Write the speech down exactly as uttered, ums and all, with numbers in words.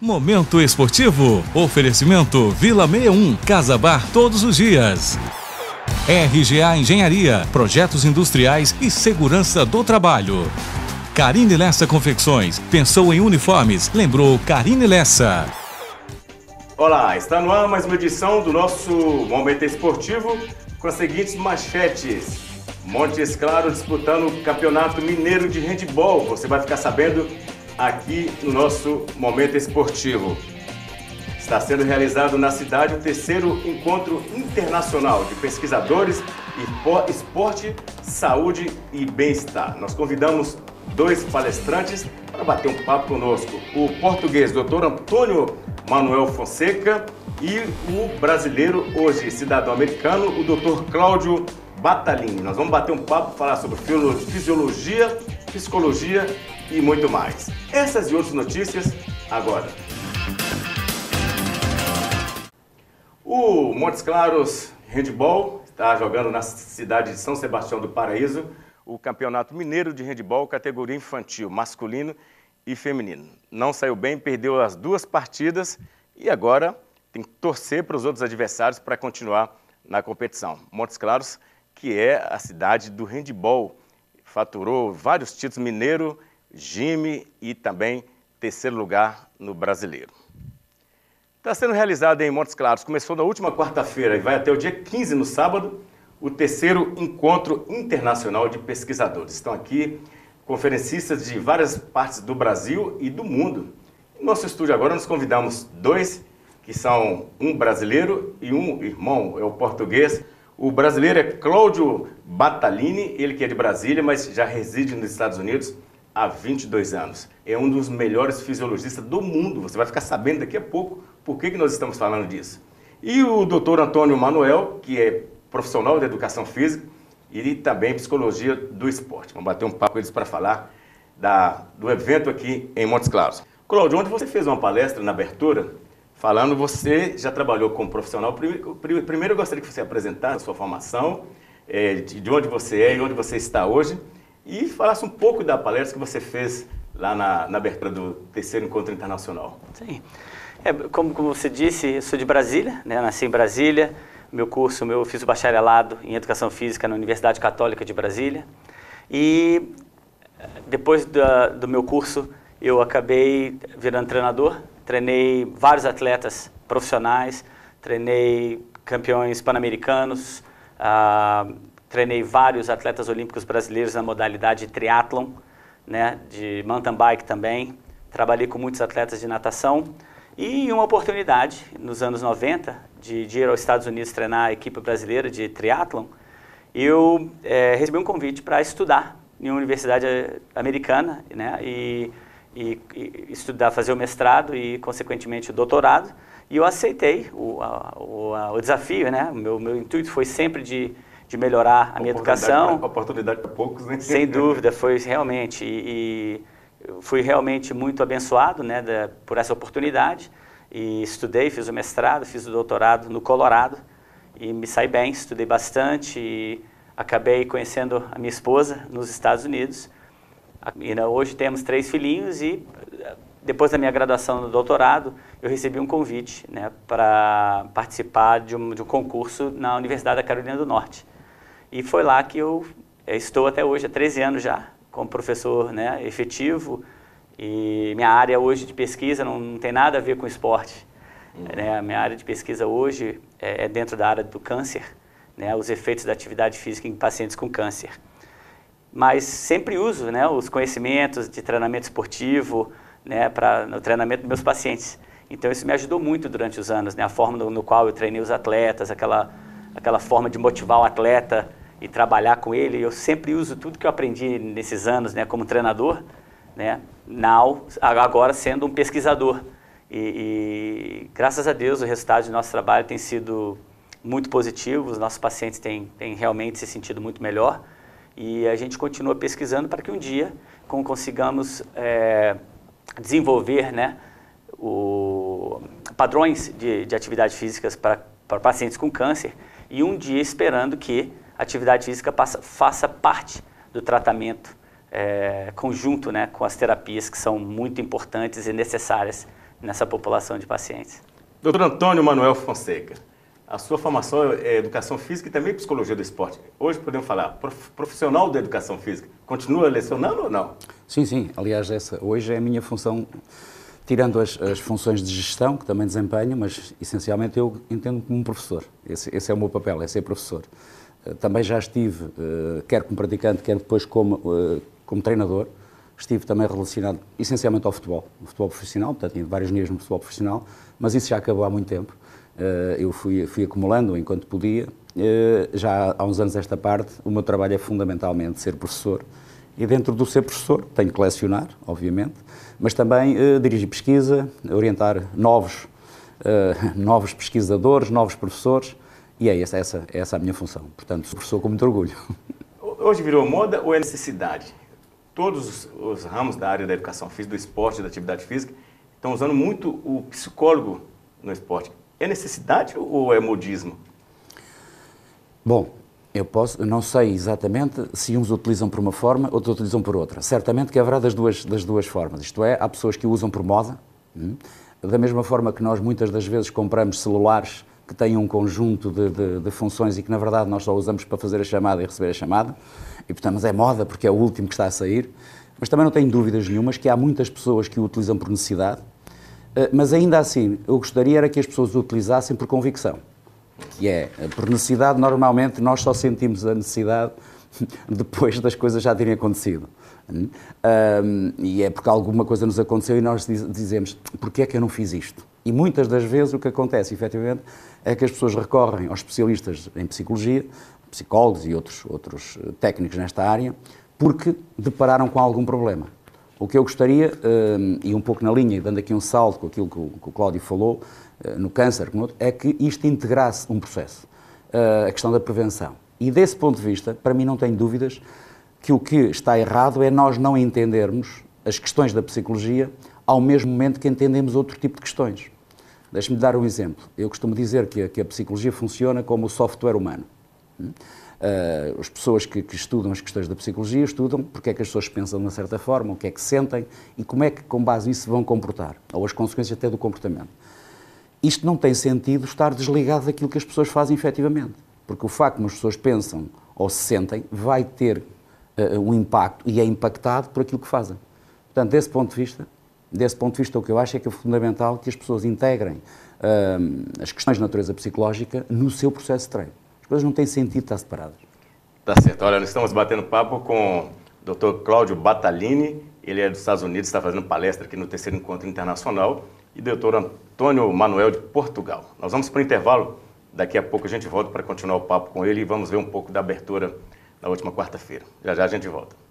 Momento esportivo. Oferecimento Vila sessenta e um. Casa Bar todos os dias. R G A Engenharia. Projetos industriais e segurança do trabalho. Carine Lessa Confecções. Pensou em uniformes? Lembrou Carine Lessa. Olá, está no ar mais uma edição do nosso Momento Esportivo com as seguintes manchetes. Montes Claros disputando o Campeonato Mineiro de Handebol. Você vai ficar sabendo aqui no nosso Momento Esportivo. Está sendo realizado na cidade o terceiro encontro internacional de pesquisadores e esporte, saúde e bem-estar. Nós convidamos dois palestrantes para bater um papo conosco. O português doutor Antônio Manuel Fonseca e o brasileiro, hoje cidadão americano, o doutor Cláudio Battalini. Nós vamos bater um papo, falar sobre fisiologia, psicologia e muito mais. Essas e outras notícias agora. O Montes Claros Handebol está jogando na cidade de São Sebastião do Paraíso o Campeonato Mineiro de Handebol, categoria infantil, masculino e feminino. Não saiu bem, perdeu as duas partidas e agora tem que torcer para os outros adversários para continuar na competição. Montes Claros, que é a cidade do handebol, faturou vários títulos mineiro, Gime e também terceiro lugar no brasileiro. Está sendo realizado em Montes Claros, começou na última quarta-feira e vai até o dia quinze, no sábado, o terceiro encontro internacional de pesquisadores. Estão aqui conferencistas de várias partes do Brasil e do mundo. No nosso estúdio agora nós convidamos dois, que são um brasileiro e um irmão, é o português. O brasileiro é Cláudio Battalini, ele que é de Brasília, mas já reside nos Estados Unidos há vinte e dois anos. É um dos melhores fisiologistas do mundo. Você vai ficar sabendo daqui a pouco por que que nós estamos falando disso. E o doutor Antônio Manuel, que é profissional de educação física e também psicologia do esporte. Vamos bater um papo com eles para falar da, do evento aqui em Montes Claros. Cláudio, onde você fez uma palestra na abertura, falando, você já trabalhou como profissional. Primeiro, primeiro eu gostaria que você apresentasse a sua formação, é, de, de onde você é e onde você está hoje, e falasse um pouco da palestra que você fez lá na, na abertura do terceiro encontro internacional. Sim. É, como, como você disse, eu sou de Brasília, né? Nasci em Brasília. Meu curso, meu, eu fiz o bacharelado em Educação Física na Universidade Católica de Brasília. E depois da, do meu curso, eu acabei virando treinador. Treinei vários atletas profissionais, treinei campeões pan-americanos, ah, treinei vários atletas olímpicos brasileiros na modalidade de triatlon, né, de mountain bike também. Trabalhei com muitos atletas de natação. E uma oportunidade, nos anos noventa, de, de ir aos Estados Unidos treinar a equipe brasileira de triatlon, eu é, recebi um convite para estudar em uma universidade americana, né, e, e, e estudar, fazer o mestrado e, consequentemente, o doutorado. E eu aceitei o, a, o, a, o desafio, né? O meu, meu intuito foi sempre de, de melhorar a minha educação. Pra, oportunidade para poucos, né? Sem dúvida, foi realmente. E, e, Eu fui realmente muito abençoado, né, da, por essa oportunidade e estudei, fiz o mestrado, fiz o doutorado no Colorado e me saí bem, estudei bastante e acabei conhecendo a minha esposa nos Estados Unidos. E, né, hoje temos três filhinhos e depois da minha graduação no doutorado eu recebi um convite, né, para participar de um, de um concurso na Universidade da Carolina do Norte. E foi lá que eu estou até hoje, há treze anos já, como professor, né, efetivo, e minha área hoje de pesquisa não, não tem nada a ver com esporte. Uhum. Né, a minha área de pesquisa hoje é, é dentro da área do câncer, né, os efeitos da atividade física em pacientes com câncer. Mas sempre uso, né, os conhecimentos de treinamento esportivo, né, para no treinamento dos meus pacientes. Então isso me ajudou muito durante os anos, né, a forma no, no qual eu treinei os atletas, aquela, aquela forma de motivar o atleta e trabalhar com ele. Eu sempre uso tudo que eu aprendi nesses anos, né, como treinador, né, now, agora sendo um pesquisador. E, e graças a Deus o resultado do nosso trabalho tem sido muito positivo, os nossos pacientes têm, têm realmente se sentido muito melhor e a gente continua pesquisando para que um dia consigamos é, desenvolver, né, o, padrões de, de atividade físicas para, para pacientes com câncer e um dia esperando que a atividade física passa, faça parte do tratamento é, conjunto, né, com as terapias que são muito importantes e necessárias nessa população de pacientes. doutor Antônio Manuel Fonseca, a sua formação é educação física e também psicologia do esporte. Hoje podemos falar, profissional da educação física, continua lecionando ou não? Sim, sim. Aliás, essa hoje é a minha função, tirando as, as funções de gestão, que também desempenho, mas essencialmente eu entendo como um professor. Esse, esse é o meu papel, é ser professor. Também já estive, quer como praticante, quer depois como, como treinador, estive também relacionado essencialmente ao futebol, ao futebol profissional, portanto, tinha vários níveis no futebol profissional, mas isso já acabou há muito tempo. Eu fui, fui acumulando enquanto podia. Já há uns anos esta parte, o meu trabalho é fundamentalmente ser professor, e dentro do ser professor tenho que lecionar, obviamente, mas também dirigir pesquisa, orientar novos, novos pesquisadores, novos professores, e é essa, essa, é essa a minha função. Portanto, sou professor com muito orgulho. Hoje virou moda ou é necessidade? Todos os, os ramos da área da educação física, do esporte, da atividade física, estão usando muito o psicólogo no esporte. É necessidade ou é modismo? Bom, eu posso, eu não sei exatamente se uns utilizam por uma forma, outros utilizam por outra. Certamente que haverá das duas, das duas formas. Isto é, há pessoas que o usam por moda, hum? Da mesma forma que nós muitas das vezes compramos celulares que têm um conjunto de, de, de funções e que na verdade nós só usamos para fazer a chamada e receber a chamada, e portanto mas é moda porque é o último que está a sair, mas também não tenho dúvidas nenhumas que há muitas pessoas que o utilizam por necessidade, mas ainda assim eu gostaria era que as pessoas o utilizassem por convicção, que é, por necessidade normalmente nós só sentimos a necessidade depois das coisas já terem acontecido. Um, e é porque alguma coisa nos aconteceu e nós dizemos, porquê é que eu não fiz isto? E muitas das vezes o que acontece, efetivamente, é que as pessoas recorrem aos especialistas em psicologia, psicólogos e outros, outros técnicos nesta área, porque depararam com algum problema. O que eu gostaria, um, e um pouco na linha, dando aqui um salto com aquilo que o, que o Cláudio falou, uh, no câncer, como outro, é que isto integrasse um processo, uh, a questão da prevenção. E desse ponto de vista, para mim não tenho dúvidas que o que está errado é nós não entendermos as questões da psicologia ao mesmo momento que entendemos outro tipo de questões. Deixe-me dar um exemplo. Eu costumo dizer que a, que a psicologia funciona como o software humano. Uh, as pessoas que, que estudam as questões da psicologia estudam porque é que as pessoas pensam de uma certa forma, o que é que sentem e como é que, com base nisso, se vão comportar, ou as consequências até do comportamento. Isto não tem sentido estar desligado daquilo que as pessoas fazem efetivamente, porque o facto de as pessoas pensam ou se sentem vai ter uh, um impacto e é impactado por aquilo que fazem. Portanto, desse ponto de vista, desse ponto de vista, o que eu acho é que é fundamental que as pessoas integrem uh, as questões de natureza psicológica no seu processo de treino. As coisas não têm sentido estar separadas. Tá certo. Olha, nós estamos batendo papo com o doutor Cláudio Batalini, ele é dos Estados Unidos, está fazendo palestra aqui no terceiro Encontro Internacional, e doutor Antônio Manuel de Portugal. Nós vamos para o intervalo, daqui a pouco a gente volta para continuar o papo com ele e vamos ver um pouco da abertura na última quarta-feira. Já já a gente volta.